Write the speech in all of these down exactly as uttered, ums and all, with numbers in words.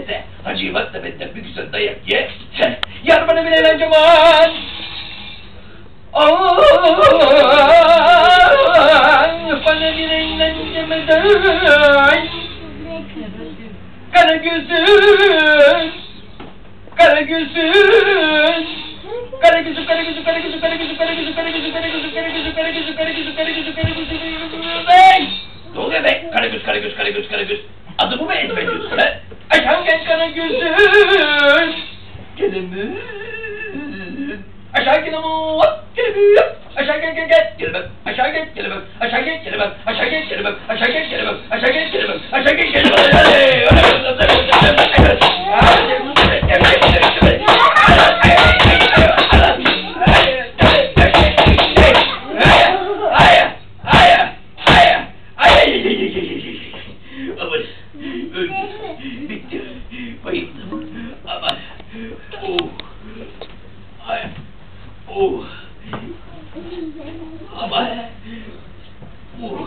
neyse. Hacı'yı bak da benden bir güzel dayak ye. Heh, yar bana bir eğlence var. Aaaaaa bana bir eğlence mi der? Kara gözün, kara gözün, kara gözüm, kara gözüm, kara gözüm, kara gözüm, kara gözüm, kara gözüm, kara gözüm, kara gözüm, kara gözüm, kara gözüm, kara gözüm, kara gözüm, hey! Ne oluyor be? Kara göz, kara göz, kara göz, kara göz. Adımı mı ezberliyorsun ha? Aşağı gel kara gözün, gelemiz. Aşağı gel ama, gelemiz. Aşağı gel gel gel, gelemem. Aşağı gel, gelemem. Aşağı gel, gelemem. Aşağı gel, gelemem. Aşağı gel, gelemem. Aşağı gel, gelemem. Aşağı gel, gelemem. Aman, öldüm. Bitti. Bayıldım. Aman. Oh. Ay. Oh. Aman. Oh.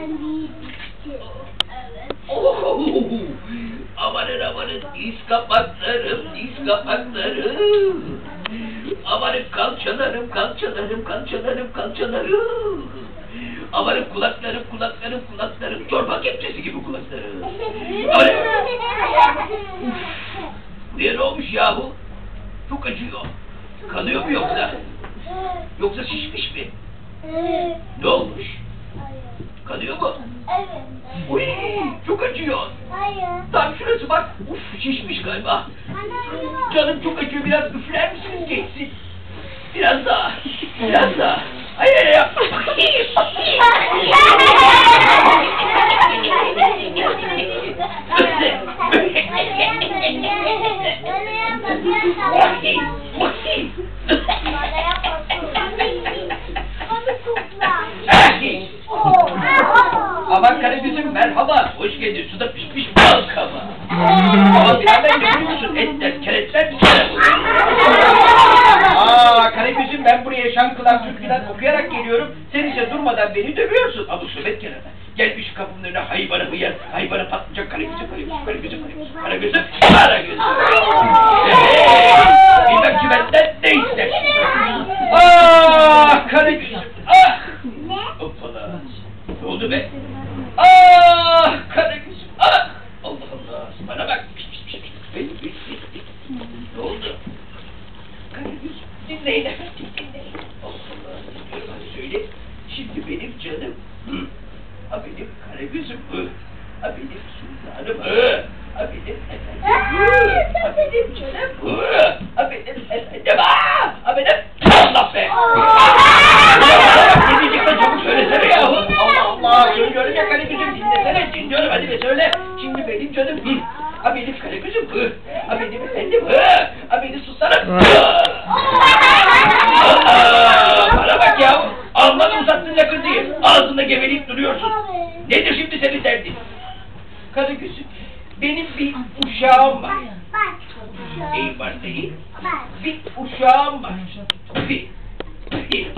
Oh. Amanın amanın diz kapaklarım, diz kapaklarım. Amanın kalçalarım, kalçalarım, kalçalarım, kalçalarım. Amanın kulaklarım, kulaklarım, kulaklarım. Çorba kepçesi gibi kulaklarım. Amanın. Buraya ne olmuş yahu? Çok acıyor. Kanıyor mu yoksa? Yoksa şişmiş mi? Ne olmuş? Kanıyor mu? Evet. Uy, çok acıyor. Hayır. Tam şurası bak. Uf, şişmiş galiba. Canım çok acıyor. Biraz üfler misiniz geçsin? Biraz daha. Biraz daha. Hayır hayır yap. Aman Karagöz'üm merhaba. Hoş geldin. Suda pişmiş bal kaba. Ama birader görüyor musun? Etler, keretler bir kere. Aaa Karagöz'üm ben buraya şankılar, türküler okuyarak geliyorum. Sen ise durmadan beni dövüyorsun. Abu Söbet kenara. Gelmiş kapımın önüne hayvanı hıyar, hayvanı patlayacak Karagöz'üm, Karagöz'üm, Karagöz'üm, Karagöz'üm, Karagöz'üm, Karagöz'üm. Eee, bilmem ki benden ne istersin? Aaa Karagöz'üm, ah! Hoppala. Ne oldu be? Ah Karagöz'üm, ah! Allah Allah, bana bak. Ne oldu? Karagöz'üm, dinleyin efendim, dinleyin. Allah Allah, dinliyorum, hadi söyle. Şimdi benim canım, hı. Ha benim Karagöz'üm, hı. Ha benim sultanım, hı. Ha benim efendim, hı. Ha benim canım, hı. Ha benim efendim, ha. Ha benim, Allah be! Ne diyecekten çabuk söylesene yahu! Allah Allah, söylüyorum ya Karagöz'üm, dinlesene, dinliyorum, hadi be söyle. Şimdi benim canım, hı. Ha benim Karagöz'üm, hı. Ha benim efendim, hı. Ha benim sultanım, hı. Bana bak ya! Amma da uzattın lakırtıyı! Ağzında geveleyip duruyorsun! Nedir şimdi senin derdin? Karagöz'üm, benim bir uşağım var. Neyin var senin? Bir uşağım var. Bir. Bir.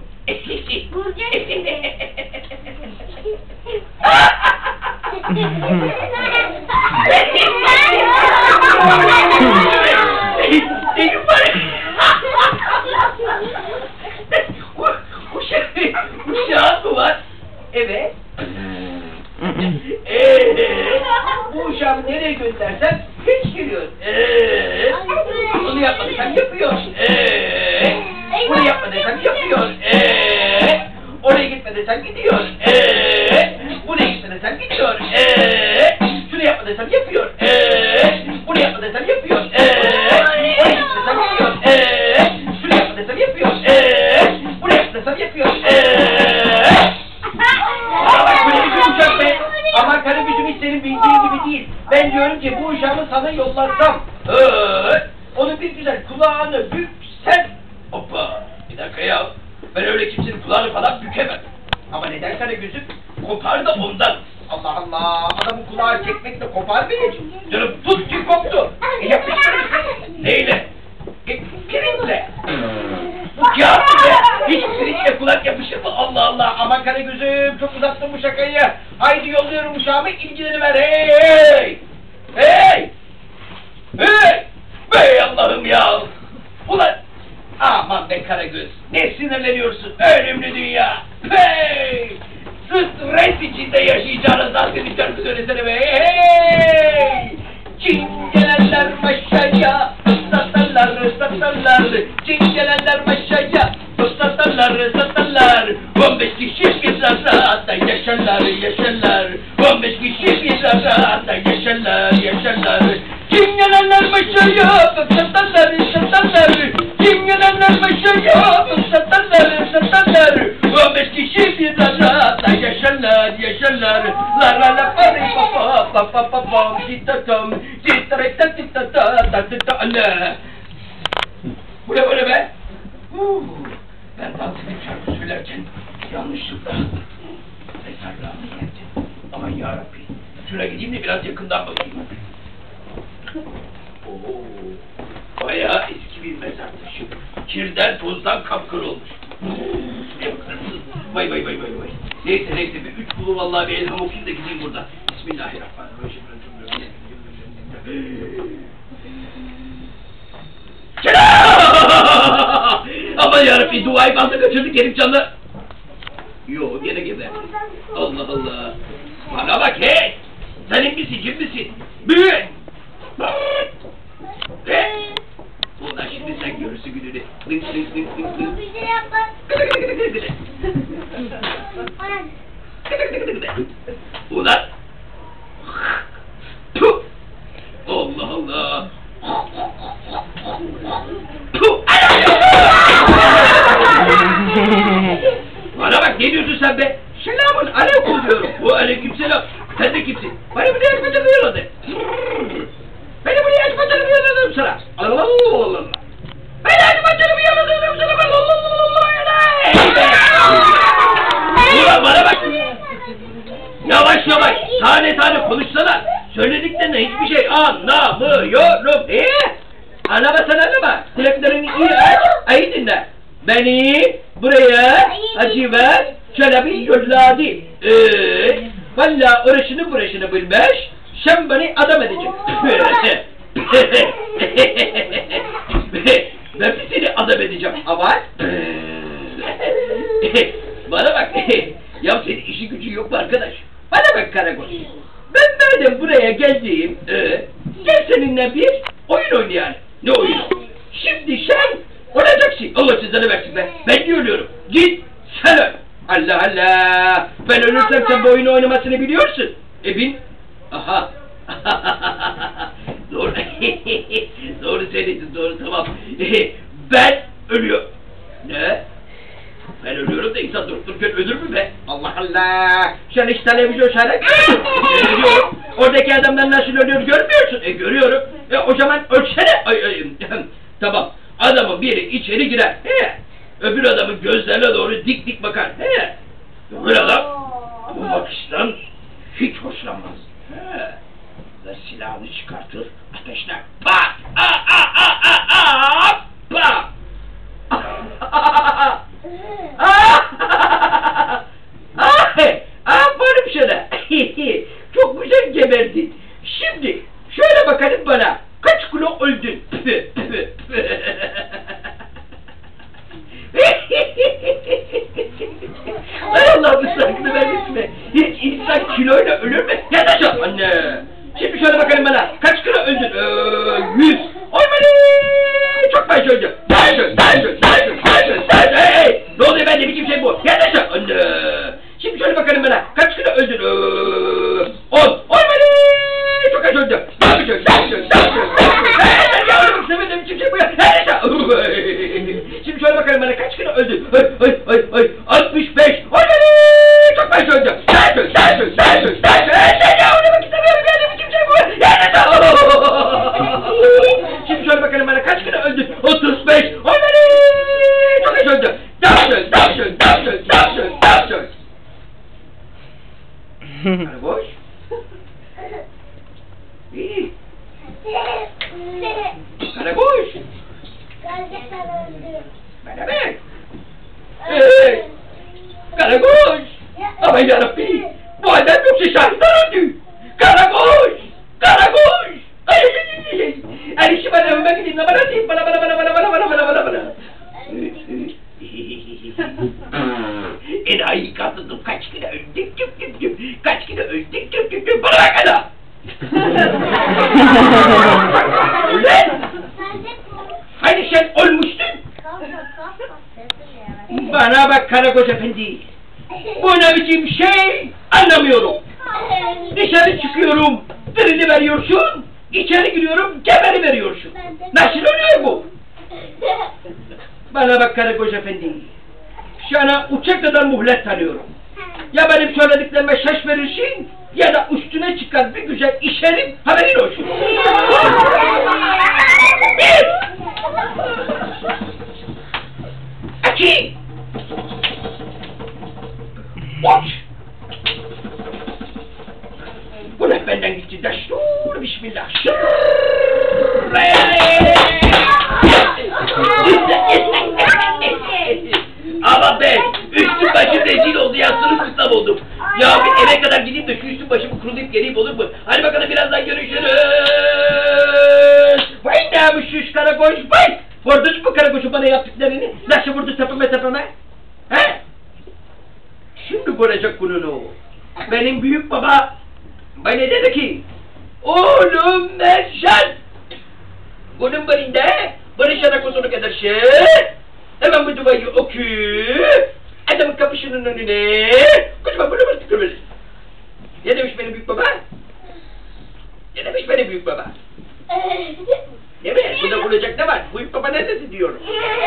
Neyin var? Uşağın mı var? Evet. Eee, bu uşağımı nereye göndersem hiç giriyor. Eee, onu yapma desem yapıyor. Eee, bunu yapma desem yapıyor. Eee, oraya gitme desem gidiyor. Eee, buraya gitme desem gidiyor. Eee, şunu yapma desem yapıyor. Eee, bunu yapma desem yapıyor. Eee, oraya gitme desem gidiyor. Eee, şunu yapma desem yapıyor. Eee, bunu yapma desem yapıyor. Eee, ama Karagöz'üm hiç senin bildiğin gibi değil. Ben diyorum ki bu uşağımı sana yollarsam, ee, onu bir güzel kulağını büksen, hoppa, bir dakika ya, ben öyle kimsenin kulağını falan bükemem. Ama neden Karagöz'üm? Kopar da ondan. Allah Allah, adamın kulağı çekmekle kopar mı hiç? Canım tut ki koptu. E yapıştırırsın. Neyle? E, pirinçle. Bu kağıt bile hiç pirinçle kulak yapışır mı? Allah Allah, aman Karagöz'üm çok uzattım bu şakayı. Haydi yolluyorum uşağımı, ilgileniver. Hey hey! Hey! Hey! Hey Allah'ım ya! Ulan! Aman be Karagöz, ne sinirleniyorsun ölümlü dünya! Hey! Stres içinde yaşayacağınızdan seni şarkı söylesene be! Hey! Çingeneler maşaya, satarlar, satarlar. Çingeneler maşaya, satarlar, satarlar. On beş kişi bir arada yaşarlar, yaşarlar. On beş kişi bir arada yaşarlar, yaşarlar. Çingeneler maşaya, satarlar, satarlar. Çingeneler maşaya, satarlar, satarlar. On beş kişi bir arada yaşarlar, yaşarlar. La la la pari pa pa pa pa pa pa titatom titarekta titata ta tita anne. Bu ne böyle be? Uh, ben dans edip şarkı söylerken yanlışlıkla mezarlığımı yendim. Aman yarabbi. Şuraya gideyim de biraz yakından bakayım. Oo, bayağı eski bir mezar taşı. Kirden tozdan kapkır olmuş. Ne bakar mısın? Vay vay vay vay vay. Neyse neyse bir üç kulu vallahi bir elime okuyayım da gideyim buradan. Bismillahirrahmanirrahim. Aman yarabbi duayı fazla kaçırdık herif canlı. Yo gene gebe. Allah Allah. Bana bak hey. Senin misin kim misin? Büyük. Hey. Ulan Allah şimdi sen görürsün gününü. Lık lık lık lık lık. Bir şey yapma. Ulan. Puh. Allah Allah. Puh. Bana bak ne diyorsun sen be? Selamun aleyküm diyorum. Bu aleyküm selam. Sen de kimsin? Bana bunu açmaca duyuyordu. Beni bunu açmaca duyuyordu sana. Allah Allah Allah. Beni açmaca duyuyordu sana. Allah Allah Allah. Ulan bana bak. Yavaş yavaş. Tane tane konuşsana. Söylediklerine hiçbir şey anlamıyorum. Eee? Anlama sen anlama. Kulaklarını iyi aç. Ayı dinle. Beni buraya acıver şöyle bir yolladı. Eee? Valla orasını burasını bilmez. Sen beni adam edeceksin. Ben de seni adam edeceğim ama. Bana bak. Ya senin işi gücü yok mu arkadaş? Bana bak Karagöz. Ben madem buraya geldiğim, e, gel seninle bir oyun oynayalım. Ne oyunu? Şimdi sen olacaksın. Allah sizlere versin be. Ben de ölüyorum. Git sen öl. Allah Allah. Ben ölürsem sen bu oyunu oynamasını biliyorsun. E bin. Aha. Doğru. Doğru söyledin. Doğru tamam. Ben ölüyorum. Ne? Ben ölüyorum da insan durup dururken ölür mü be? Allah Allah! Sen hiç televizyon seyret. Görüyorum. Oradaki adamlar nasıl ölüyor görmüyorsun. E görüyorum. E o zaman ölçsene. Ay, ay, tamam. Adamın biri içeri girer. He. Öbür adamın gözlerine doğru dik dik bakar. He. Öbür adam bu bakıştan hiç hoşlanmaz. He. Ve silahını çıkartır. Ateşler. Pat! A a a a a! Pat! Aferin sana. Çok güzel geberdin. Şimdi şöyle bakalım bana. Kaç kilo öldün? Hay Allah bu sarkını vermesin be. Hiç insan kiloyla ölür mü? Yatacağım anne. Şimdi şöyle bakalım bana. Kaç kilo öldün? Ee, yüz. Olmadı. Çok fazla öldüm. Dersin, dersin, dersin, dersin, dersin. Hey, hey. Ne oluyor bende biçim şey bu? Yatacağım anne. Şimdi şöyle bakalım bana. Kaç kilo öldün? Ee, on. Olmadı. Çok az öldüm. Dersin, dersin, dersin, dersin. Hey, yavrum istemedim biçim şey bu ya. Yatacağım. Şimdi şöyle bakalım bana. Kaç kilo öldün? Ay, ay, ay, ay. altmış beş. Olmadı. Çok fazla öldüm. Dersin, dersin, dersin, dersin. Hey, yavrum istemiyorum yani biçim şey bu ya. Yatacağım. Şimdi şöyle bakalım bana. Kaç kilo öldün? otuz beş. Olmadı. Çok az öldüm. Dersin, dersin, dersin, dersin, dersin. Karagöz. İyi. Karagöz. Bana bak. Eee. Karagöz. Aman yarabbi. Bu adam yoksa şahitler öldü. Karagöz. Karagöz. Ay ay ay ay. Ay şimdi bana ben gideyim. Bana diyeyim. Bana bana bana bana bana bana bana bana bana. Enayi kadınım kaç kilo öldük tüp tüp tüp. Kaç kilo öldük tüp tüp tüp. Bana bak ana. Ulan. Hani sen ölmüştün? Bana bak Karagöz efendi. Bu ne biçim şey anlamıyorum. Dışarı çıkıyorum, birini veriyorsun. İçeri giriyorum, geberi veriyorsun. Nasıl oluyor bu? Bana bak Karagöz efendi. Sana uçak kadar muhlet tanıyorum. Ya benim söylediklerime şaş verirsin ya da üstüne çıkar bir güzel işerim haberin olsun. Bir. İki. Üç. Bu ne benden gitti destur bismillah. Ama ben üstüm başım rezil oldu ya sırılsıklam oldum. Ya bir eve kadar gideyim de şu üstüm başımı kurulayıp geleyim olur mu? Hadi bakalım birazdan görüşürüz. Vay namussuz Karagöz vay. Gördünüz mü Karagöz'ün bana yaptıklarını? Nasıl vurdu tepeme tepeme? He? Şimdi görecek gününü. Benim büyük baba bana dedi ki oğlum Mercan bunun birinde barışana kusurluk ederse hemen bu duayı oku. Adamın kapısının önüne kocaman bunu bunu tıkırmaz. Ne demiş benim büyük baba? Ne demiş benim büyük baba? Ne mi? Bunda bulacak ne var? Büyük baba ne dedi diyorum.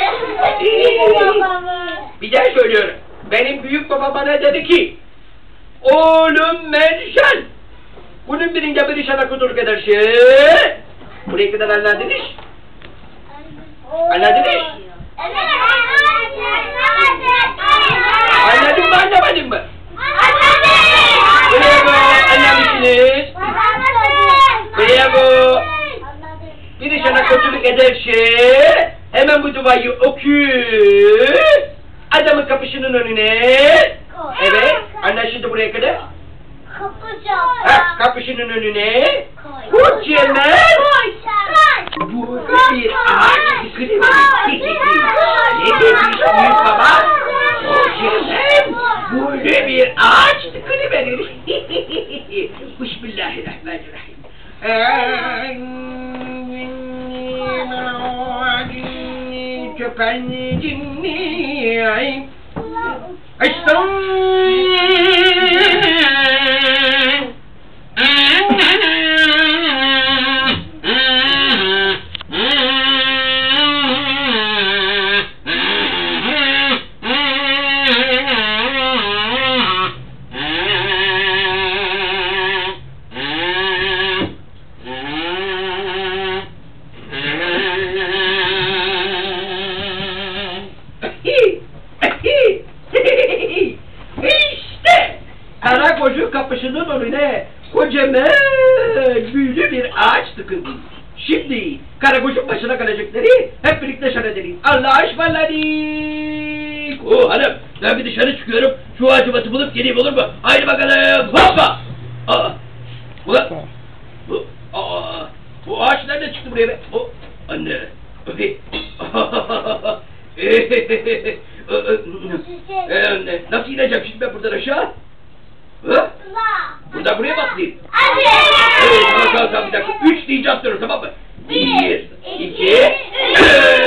Bir daha söylüyorum. Benim büyük baba bana dedi ki oğlum Mercan bunun birinde bir işe kusurluk ederse buraya kadar anladınız? Anladınız? Anladın mı anlamadın mı? Buraya bu anlamışsınız. Buraya bu bir işe kusurluk ederse hemen bu duayı oku. Adamın kapısının önüne. Evet, anlaşıldı buraya kadar. Ha, kapısının önüne. Kocaman. Bu bir ağaç tıkırı var. Ne demiş büyük baba? Kocaman. Böyle bir ağaç tıkırı verir. Bismillahirrahmanirrahim. Köpencinni Açtım. Karakocu kapısının önüne kocaman büyülü bir ağaç tıkıldı. Şimdi Karakoç'un başına kalacakları hep birlikte şan edelim. Allah'a ısmarladık. Oo hanım ben bir dışarı çıkıyorum. Şu ağacı batı bulup geleyim olur mu? Haydi bakalım. Hoppa. Aa. Ulan. Bu, aa. Bu ağaç nereden çıktı buraya be? O. Anne. ee, nasıl ineceğim şimdi ben buradan aşağı? Hı? Buradan buraya mı atlayayım? Hadi! Evet, tamam tamam bir dakika. Üç diyeceğim sonra tamam mı? Bir, iki, üç.